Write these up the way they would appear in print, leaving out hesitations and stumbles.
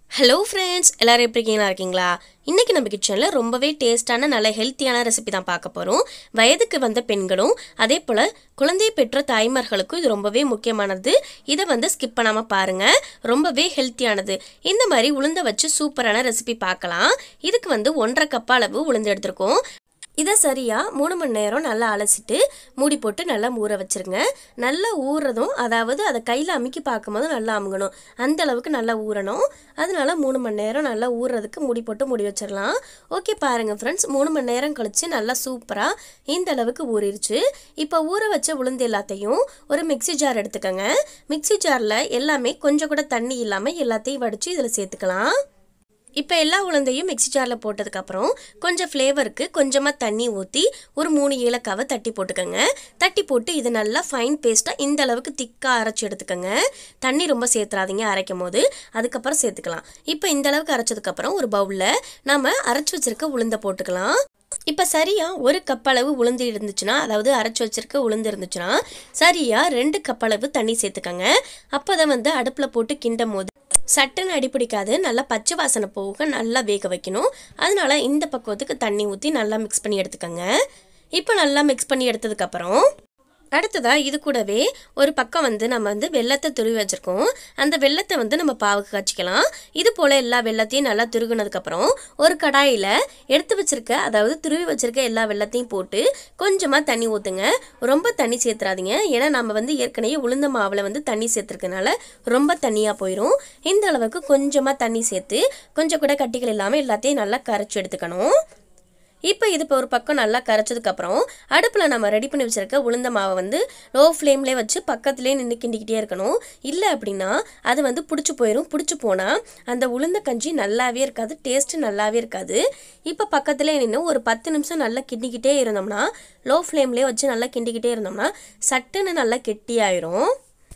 Hello friends, எல்லாரும் எப்படி இருக்கீங்களா? இன்றைக்கி நம்ம கிச்சனில் ரொம்பவே டேஸ்டான நல்ல ஹெல்த்தியான ரெசிபி தான் பார்க்க போகிறோம். வயதுக்கு வந்த பெண்களும் அதே போல் குழந்தை பெற்ற தாய்மார்களுக்கும் இது ரொம்பவே முக்கியமானது. இதை ஸ்கிப் பண்ணாமல் பாருங்கள், ரொம்பவே ஹெல்த்தியானது. இந்த மாதிரி உளுந்த வச்சு சூப்பரான ரெசிபி பார்க்கலாம். இதுக்கு 1.5 கப் அளவு உளுந்து எடுத்திருக்கோம். இதை சரியாக 3 மணி நேரம் நல்லா அலசிட்டு மூடி போட்டு நல்லா ஊற வச்சுருங்க. நல்லா ஊறுறதும், அதாவது அதை கையில் அமுக்கி பார்க்கும்போது நல்லா அமுங்கணும், அந்த அளவுக்கு நல்லா ஊறணும். அதனால 3 மணி நேரம் நல்லா ஊறுறதுக்கு மூடி போட்டு மூடி வச்சிடலாம். ஓகே பாருங்கள் ஃப்ரெண்ட்ஸ், 3 மணி நேரம் கழித்து நல்லா சூப்பராக இந்த அளவுக்கு ஊறிடுச்சு. இப்போ ஊற வச்ச உளுந்து எல்லாத்தையும் ஒரு மிக்சி ஜார் எடுத்துக்கோங்க. மிக்சி ஜாரில் எல்லாமே கொஞ்சம் கூட தண்ணி இல்லாமல் எல்லாத்தையும் வடித்து இதில் சேர்த்துக்கலாம். இப்போ எல்லா உளுந்தையும் மிக்சி ஜாரில் போட்டதுக்கப்புறம் கொஞ்சம் ஃப்ளேவருக்கு கொஞ்சமாக தண்ணி ஊற்றி ஒரு 3 ஏலக்காவை தட்டி போட்டுக்கோங்க. தட்டி போட்டு இது நல்லா ஃபைன் பேஸ்ட்டாக இந்த அளவுக்கு திக்காக அரைச்சி எடுத்துக்கோங்க. தண்ணி ரொம்ப சேர்த்துறாதீங்க அரைக்கும் போது, அதுக்கப்புறம் சேர்த்துக்கலாம். இப்போ இந்த அளவுக்கு அரைச்சதுக்கப்புறம் ஒரு பவுலில் நம்ம அரைச்சி வச்சுருக்க உளுந்தை போட்டுக்கலாம். இப்போ சரியாக 1 கப் அளவு உளுந்து இருந்துச்சுன்னா, அதாவது அரைச்சி வச்சுருக்க உளுந்து இருந்துச்சுன்னா சரியாக 2 கப் அளவு தண்ணி சேர்த்துக்கோங்க. அப்போ தான் அடுப்பில் போட்டு கிண்டும் போது சட்டுன்னு அடிப்பிடிக்காது. நல்லா பச்சை வாசனை போக நல்லா வேக வைக்கணும். அதனால இந்த பக்குவத்துக்கு தண்ணி ஊற்றி நல்லா மிக்ஸ் பண்ணி எடுத்துக்கோங்க. இப்போ நல்லா மிக்ஸ் பண்ணி எடுத்ததுக்கப்புறம் அடுத்ததாக இது கூடவே ஒரு பக்கம் நம்ம வெல்லத்தை துருவி வச்சுருக்கோம். அந்த வெல்லத்தை நம்ம பாவுக்கு காய்ச்சிக்கலாம். இது போல் எல்லா வெல்லத்தையும் நல்லா துருகுனதுக்கப்புறம் ஒரு கடாயில் எடுத்து வச்சுருக்க, அதாவது துருவி வச்சுருக்க எல்லா வெல்லத்தையும் போட்டு கொஞ்சமாக தண்ணி ஊற்றுங்க. ரொம்ப தண்ணி சேர்த்துறாதீங்க, ஏன்னா நம்ம ஏற்கனவே உளுந்த மாவில் தண்ணி சேர்த்துருக்கனால ரொம்ப தண்ணியாக போயிடும். இந்த அளவுக்கு கொஞ்சமாக தண்ணி சேர்த்து கொஞ்சம் கூட கட்டிகள் இல்லாமல் எல்லாத்தையும் நல்லா கரைச்சி எடுத்துக்கணும். இப்போ இது ஒரு பக்கம் நல்லா கரைச்சதுக்கப்புறம் அடுப்பில் நம்ம ரெடி பண்ணி வச்சுருக்க உளுந்த மாவை லோ ஃப்ளேம்லேயே வச்சு பக்கத்துலேயே நின்று கிண்டிக்கிட்டே இருக்கணும். இல்லை அப்படின்னா அது பிடிச்சி போயிடும். பிடிச்சி போனால் அந்த உளுந்த கஞ்சி நல்லாவே இருக்காது, டேஸ்ட்டு நல்லாவே இருக்காது. இப்போ பக்கத்துலேயே நின்று ஒரு 10 நிமிஷம் நல்லா கிண்டிக்கிட்டே இருந்தோம்னா, லோ ஃப்ளேம்லேயே வச்சு நல்லா கிண்டிக்கிட்டே இருந்தோம்னா சட்டுன்னு நல்லா கெட்டியாயிரும்.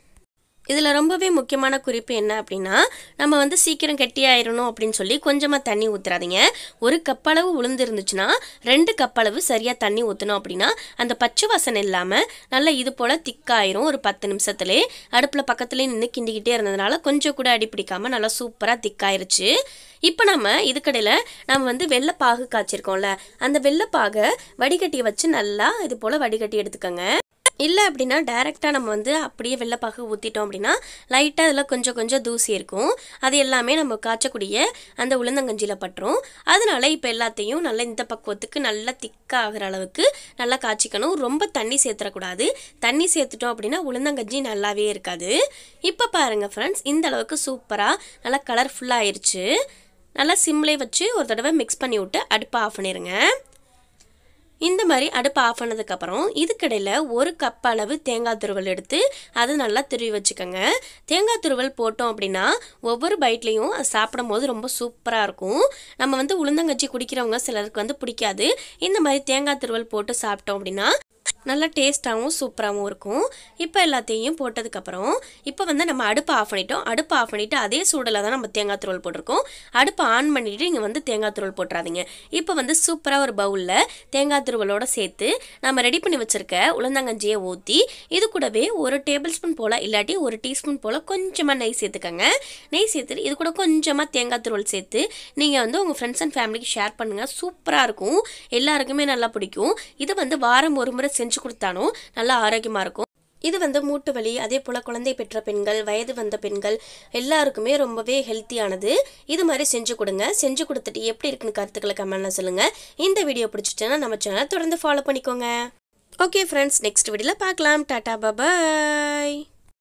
இதில் ரொம்பவே முக்கியமான குறிப்பு என்ன அப்படின்னா, நம்ம சீக்கிரம் கெட்டியாயிடணும் அப்படின்னு சொல்லி கொஞ்சமாக தண்ணி ஊற்றுறாதீங்க. 1 கப் அளவு உளுந்து இருந்துச்சுன்னா 2 கப் அளவு சரியாக தண்ணி ஊற்றணும். அப்படின்னா அந்த பச்சை வாசனை இல்லாமல் நல்லா இது போல் திக்காயிரும். ஒரு 10 நிமிஷத்துலேயே அடுப்பில் பக்கத்துலேயே நின்று கிண்டிக்கிட்டே இருந்ததுனால கொஞ்சம் கூட அடிப்பிடிக்காமல் நல்லா சூப்பராக திக்காயிருச்சு. இப்போ நம்ம இதுக்கடையில் நம்ம வெள்ளைப்பாகு காய்ச்சிருக்கோம்ல, அந்த வெள்ளைப்பாகை வடிகட்டியை வச்சு நல்லா இது போல் வடிகட்டி எடுத்துக்கோங்க. இல்லை அப்படின்னா டைரெக்டாக நம்ம அப்படியே வெள்ளைப்பாகு ஊற்றிட்டோம் அப்படின்னா லைட்டாக அதில் கொஞ்சம் தூசி இருக்கும். அது எல்லாமே நம்ம காய்ச்சக்கூடிய அந்த உளுந்தங்கஞ்சியில் பட்டுரும். அதனால இப்போ எல்லாத்தையும் நல்லா இந்த பக்குவத்துக்கு நல்லா திக்காகிற அளவுக்கு நல்லா காய்ச்சிக்கணும். ரொம்ப தண்ணி சேர்த்துடக்கூடாது. தண்ணி சேர்த்துட்டோம் அப்படின்னா உளுந்தங்கஞ்சி நல்லாவே இருக்காது. இப்போ பாருங்கள் ஃப்ரெண்ட்ஸ், இந்த அளவுக்கு சூப்பராக நல்லா கலர்ஃபுல்லாக ஆயிடுச்சு. நல்லா சிம்லே வச்சு ஒரு தடவை மிக்ஸ் பண்ணி விட்டு அடுப்பை ஆஃப் பண்ணிடுங்க. இந்த மாதிரி அடுப்பு ஆஃப் பண்ணதுக்கப்புறம் இதுக்கடையில் 1 கப் அளவு தேங்காய் துருவல் எடுத்து அதை நல்லா துருவி வச்சுக்கோங்க. தேங்காய் துருவல் போட்டோம் அப்படின்னா ஒவ்வொரு பைட்லேயும் அது சாப்பிடும் போது ரொம்ப சூப்பராக இருக்கும். நம்ம உளுந்தங்கஞ்சி குடிக்கிறவங்க சிலருக்கு பிடிக்காது. இந்த மாதிரி தேங்காய் துருவல் போட்டு சாப்பிட்டோம் அப்படின்னா நல்லா டேஸ்ட்டாகவும் சூப்பராகவும் இருக்கும். இப்போ எல்லாத்தையும் போட்டதுக்கப்புறம் இப்போ நம்ம அடுப்பை ஆஃப் பண்ணிட்டோம். அடுப்பை ஆஃப் பண்ணிவிட்டு அதே சூடில் தான் நம்ம தேங்காய் துருவல் போட்டிருக்கோம். அடுப்பை ஆன் பண்ணிவிட்டு இங்கே தேங்காய் துருவல் போட்டுறாதீங்க. இப்போ சூப்பராக ஒரு பவுலில் தேங்காய் துருவலோடு சேர்த்து நம்ம ரெடி பண்ணி வச்சுருக்க உளுந்தங்கஞ்சியை ஊற்றி இது கூடவே 1 டேபிள் ஸ்பூன் போல் இல்லாட்டி 1 டீஸ்பூன் போல் கொஞ்சமாக நெய் சேர்த்துக்கோங்க. நெய் சேர்த்துட்டு இது கூட கொஞ்சமாக தேங்காய் துருவல் சேர்த்து நீங்கள் உங்கள் ஃப்ரெண்ட்ஸ் அண்ட் ஃபேமிலிக்கு ஷேர் பண்ணுங்கள். சூப்பராக இருக்கும், எல்லாருக்குமே நல்லா பிடிக்கும். இது வாரம் ஒரு முறை செஞ்சு கொடுத்தாலும் நல்லா ஆரோக்கியமாக இருக்கும். இது மூட்டு வலி, அதே போல் குழந்தை பெற்ற பெண்கள், வயது வந்த பெண்கள் எல்லாருக்குமே ரொம்பவே ஹெல்த்தியானது. இது மாதிரி செஞ்சு கொடுங்க. செஞ்சு கொடுத்துட்டு எப்படி இருக்குன்னு கருத்துக்களை கமெண்ட்ல சொல்லுங்கள். இந்த வீடியோ பிடிச்சிச்சுன்னா நம்ம சேனலை தொடர்ந்து ஃபாலோ பண்ணிக்கோங்க. ஓகே ஃப்ரெண்ட்ஸ், நெக்ஸ்ட் வீடியோவில் பார்க்கலாம். டாடா பாய்.